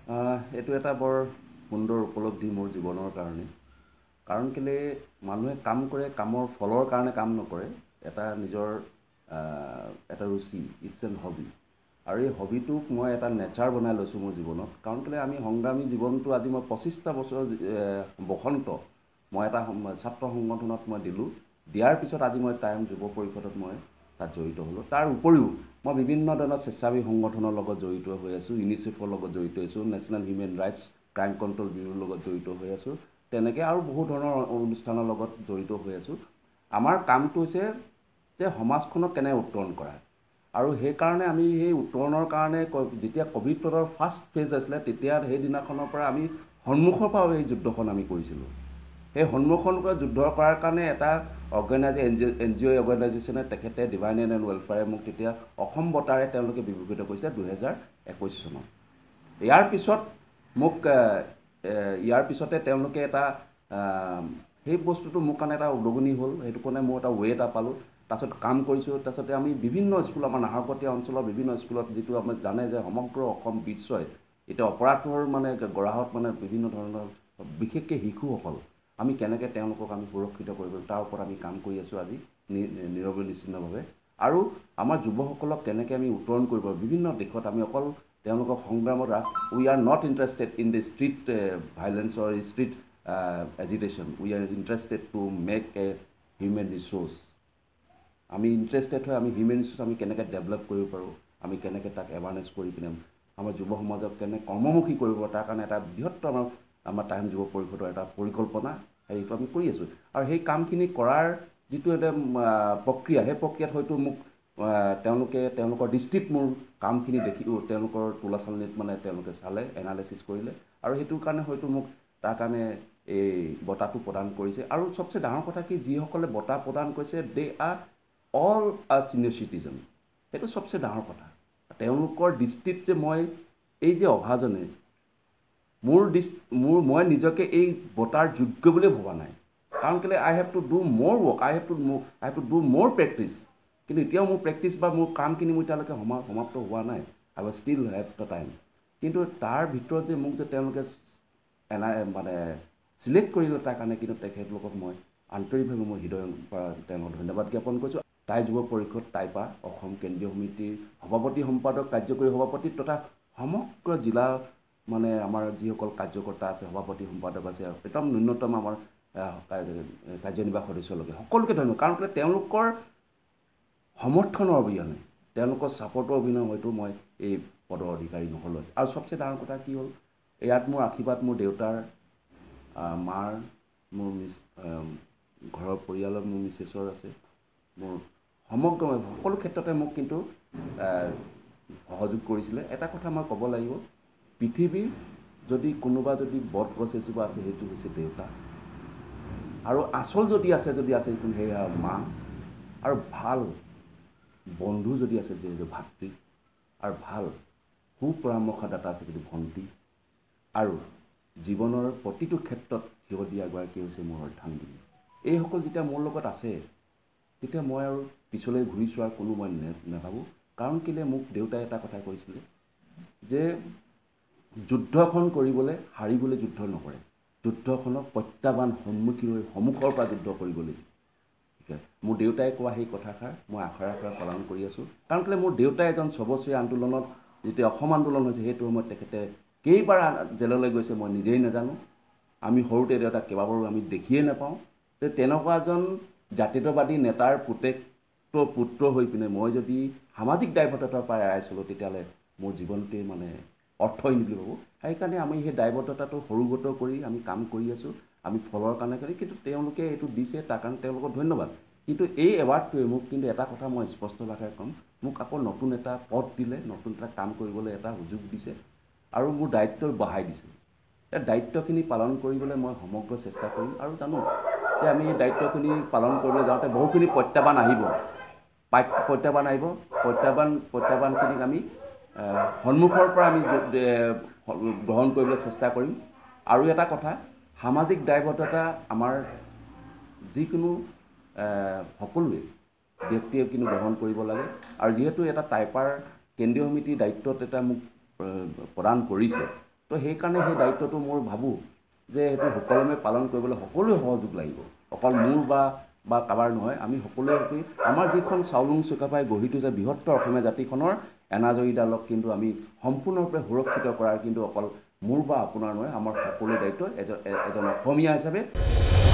এইটো এটা বৰ সুন্দৰ উপলব্ধি মোৰ জীৱনৰ কাৰণে। কাৰণ কেলে মানুহে কাম কৰে, কামৰ ফলৰ কাৰণে কাম নকৰে। এটা নিজৰ এটা ৰুচি, ইটছ এন হবি। আৰু এই হবিটোক মই এটা নেচাৰ বনাই লৈছোঁ মোৰ জীৱনত। কাৰণ কেলে আমি সংগ্ৰামী জীৱনটো আজি মই 25টা বছৰৰ বসন্ত মই এটা ছাত্ৰ সংগঠনত মই দিলোঁ। দিয়াৰ পিছত আজি মই টাইম যুৱ পৰিষদত মই তাত জড়িত হ'লোঁ। তাৰ উপৰিও মই বিভিন্ন ধৰণৰ স্বেচ্ছাসেৱী সংগঠনৰ লগত জড়িত হৈ আছোঁ, ইউনিচেফৰ লগত জড়িত হৈছোঁ, national human rights crime control ব্যুৰোৰ লগত জড়িত হৈ আছোঁ। তেনেকৈ আৰু বহু ধৰণৰ অনুষ্ঠানৰ লগত জড়িত হৈ আছোঁ। আমাৰ কামটো হৈছে যে সমাজখনক কেনে উত্তৰণ কৰা। আৰু সেইকাৰণে আমি সেই উত্তৰণৰ কাৰণে যেতিয়া ক'ভিডৰ ফাৰ্ষ্ট ফেজ আছিলে, তেতিয়া সেইদিনাখনৰ পৰা আমি সন্মুখৰ পৰা এই যুদ্ধখন আমি কৰিছিলোঁ। সেই সন্মুখৰ পৰা যুদ্ধ কৰাৰ কাৰণে এটা এন জি অ' অৰ্গেনাইজেশ্যনে তেখেতে ডিভাইন এণ্ড ৱেলফেয়াৰে মোক তেতিয়া অসম বঁটাৰে তেওঁলোকে বিভূষিত কৰিছিলে 2021 চনত। ইয়াৰ পিছত মোক ইয়াৰ পিছতে তেওঁলোকে এটা সেই বস্তুটো মোৰ কাৰণে এটা উদগনি হ'ল। সেইটো কাৰণে মই এটা ৱে এটা পালোঁ। তাৰপিছত কাম কৰিছোঁ। তাৰপিছতে আমি বিভিন্ন স্কুল, আমাৰ নাহৰকটীয়া অঞ্চলৰ বিভিন্ন স্কুলত, যিটো আমি জানে যে সমগ্ৰ অসম বিশ্বই এতিয়া অপৰাধৰ মানে গৰাহত মানে বিভিন্ন ধৰণৰ, বিশেষকৈ শিশুসকল, আমি কেনেকৈ তেওঁলোকক আমি সুৰক্ষিত কৰিব তাৰ ওপৰত আমি কাম কৰি আছোঁ আজি নীৰৱে নিশ্চিন্তভাৱে। আৰু আমাৰ যুৱসকলক কেনেকৈ আমি উত্তৰণ কৰিব, বিভিন্ন দিশত আমি অকল তেওঁলোকক সংগ্ৰামত we are not interested in the street violence or street agitation. We are interested to make a human research. আমি ইণ্টাৰেষ্টেড হয় আমি হিউমেন ৰিচোৰ্চ আমি কেনেকৈ ডেভেলপ কৰিব পাৰোঁ, আমি কেনেকৈ তাক এৱাৰনেছ কৰি পিনে আমাৰ যুৱ সমাজক কেনে কৰ্মমুখী কৰিব, তাৰ কাৰণে এটা বৃহত্তৰ আমাৰ টাইম যুৱ পৰিষদৰ এটা পৰিকল্পনা, সেইটো আমি কৰি আছোঁ। আৰু সেই কামখিনি কৰাৰ যিটো এটা প্ৰক্ৰিয়া, সেই প্ৰক্ৰিয়াত হয়তো মোক তেওঁলোকৰ দৃষ্টিত মোৰ কামখিনি দেখি তেওঁলোকৰ তোলা চালনীত মানে তেওঁলোকে চালে, এনালাইচিছ কৰিলে, আৰু সেইটোৰ কাৰণে হয়তো মোক তাৰ কাৰণে এই বঁটাটো প্ৰদান কৰিছে। আৰু চবচে ডাঙৰ কথা কি, যিসকলে বঁটা প্ৰদান কৰিছে they are all a senior citizen. সেইটো চবচে ডাঙৰ কথা। তেওঁলোকৰ দৃষ্টিত যে মই এই যে অভাজনে মই নিজকে এই বঁটাৰ যোগ্য বুলি ভবা নাই। কাৰণ কেলৈ আই হেভ টু ডু মোৰ work, I have to do মোৰ প্ৰেক্টিছ। কিন্তু এতিয়াও মোৰ প্ৰেক্টিছ বা মোৰ কামখিনি মোৰ এতিয়ালৈকে সমাপ্ত হোৱা নাই। I will still have the time. কিন্তু তাৰ ভিতৰত যে মোক যে তেওঁলোকে মানে চিলেক্ট কৰিলে, তাৰ কাৰণে কিন্তু তেখেতলোকক মই আন্তৰিকভাৱে মই হৃদয়ৰ পৰা তেওঁলোকক ধন্যবাদ জ্ঞাপন কৰিছোঁ। টাই যুৱ পৰিষদ, টাইপা অসম কেন্দ্ৰীয় সমিতিৰ সভাপতি সম্পাদক, কাৰ্যকৰী সভাপতি তথা সমগ্ৰ জিলা মানে আমাৰ যিসকল কাৰ্যকৰ্তা আছে, সভাপতি সম্পাদক আছে, একদম ন্যূনতম আমাৰ কাৰ্যনিৰ্বাহক সদস্যলৈকে সকলোকে ধন্যবাদ। কাৰণ কেলৈ তেওঁলোকৰ সমৰ্থনৰ অবিহনে, তেওঁলোকৰ ছাপৰ্টৰ অবিহনে হয়তো মই এই পদৰ অধিকাৰী নহ'লোঁ। আৰু চবচে ডাঙৰ কথা কি হ'ল, ইয়াত মোৰ আশীৰ্বাদ মোৰ দেউতাৰ, মাৰ, মোৰ ঘৰৰ পৰিয়ালৰ মোৰ মিছেছৰ আছে, মোৰ সমগ্ৰ সকলো ক্ষেত্ৰতে মোক কিন্তু সহযোগ কৰিছিলে। এটা কথা মই ক'ব লাগিব, পৃথিৱীৰ যদি কোনোবা যদি বট গছ এজোপা আছে, সেইটো হৈছে দেউতা। আৰু আচল যদি আছে সেয়া মা। আৰু ভাল বন্ধু যদি আছে যিহেতু ভাতৃ, আৰু ভাল সুপৰামৰ্শদাতা আছে যদি ভণ্টি, আৰু জীৱনৰ প্ৰতিটো ক্ষেত্ৰত থিয় দিয়াগৰাকী হৈছে মোৰ অৰ্ধাংগিনী। এইসকল যেতিয়া মোৰ লগত আছে, তেতিয়া মই আৰু পিছলৈ ঘূৰি চোৱাৰ কোনো মই নাভাবোঁ। কাৰণ কেলৈ মোক দেউতাই এটা কথা কৈছিলে যে যুদ্ধখন কৰিবলৈ হাৰিবলৈ যুদ্ধ নকৰে, যুদ্ধখনক প্ৰত্যাহ্বান সন্মুখৰ পৰা যুদ্ধ কৰিবলৈ। মোৰ দেউতাই কোৱা সেই কথাষাৰ মই আখৰে আখৰে পালন কৰি আছোঁ। কাৰণ কেলৈ মোৰ দেউতাই এজন ছবছৰীয়া আন্দোলনত, যেতিয়া অসম আন্দোলন হৈছে, সেইটো সময়ত তেখেতে কেইবাৰ জেললৈ গৈছে মই নিজেই নাজানো। আমি সৰুতে দেউতাক কেইবাবাৰো আমি দেখিয়ে নাপাওঁ। তেনেকুৱা এজন জাতীয়তাবাদী নেতাৰ পুত্ৰ হৈ পিনে মই যদি সামাজিক দায়বদ্ধতাৰ পৰা এৰাই চলোঁ, তেতিয়াহ'লে মোৰ জীৱনটোৱে মানে অৰ্থহীন বুলি ভাবোঁ। সেইকাৰণে আমি সেই দায়বদ্ধতাটো সৰুগত কৰি আমি কাম কৰি আছোঁ, আমি ফলৰ কাৰণে কৰি। কিন্তু তেওঁলোকে এইটো দিছে, তাৰ কাৰণে তেওঁলোকক ধন্যবাদ। কিন্তু এই এৱাৰ্ডটোৱে মোক কিন্তু এটা কথা মই স্পষ্টভাৱে ক'ম, মোক আকৌ নতুন এটা পথ দিলে, নতুন এটা কাম কৰিবলৈ এটা সুযোগ দিছে, আৰু মোৰ দায়িত্ব বঢ়াই দিছে। এই দায়িত্বখিনি পালন কৰিবলৈ মই সমগ্ৰ চেষ্টা কৰিম। আৰু জানো যে আমি এই দায়িত্বখিনি পালন কৰিবলৈ যাওঁতে বহুখিনি প্ৰত্যাহ্বান আহিব। প্ৰত্যাহ্বানখিনিক আমি সন্মুখৰ পৰা আমি গ্ৰহণ কৰিবলৈ চেষ্টা কৰিম। আৰু এটা কথা, সামাজিক দায়বদ্ধতা আমাৰ যিকোনো সকলোৱে ব্যক্তিয়ে কিন্তু গ্ৰহণ কৰিব লাগে। আৰু যিহেতু এটা টাইপাৰ কেন্দ্ৰীয় সমিতিৰ দায়িত্বত এটা মোক প্ৰদান কৰিছে, তো সেইকাৰণে সেই দায়িত্বটো মই ভাবোঁ যে সেইটো সুকলমে পালন কৰিবলৈ সকলোৱে সহযোগ লাগিব অকল মোৰ বা কাৰোবাৰ নহয় আমি সকলোৱে আমাৰ যিখন চাউলুং চুকাফাই গঢ়ি তুলিছে বৃহত্তৰ অসমীয়া জাতিখনৰ এনাজৰীডালক কিন্তু আমি সম্পূৰ্ণৰূপে সুৰক্ষিত কৰাৰ কিন্তু অকল মোৰ বা আপোনাৰ নহয় আমাৰ সকলোৰে দায়িত্ব এজন অসমীয়া হিচাপে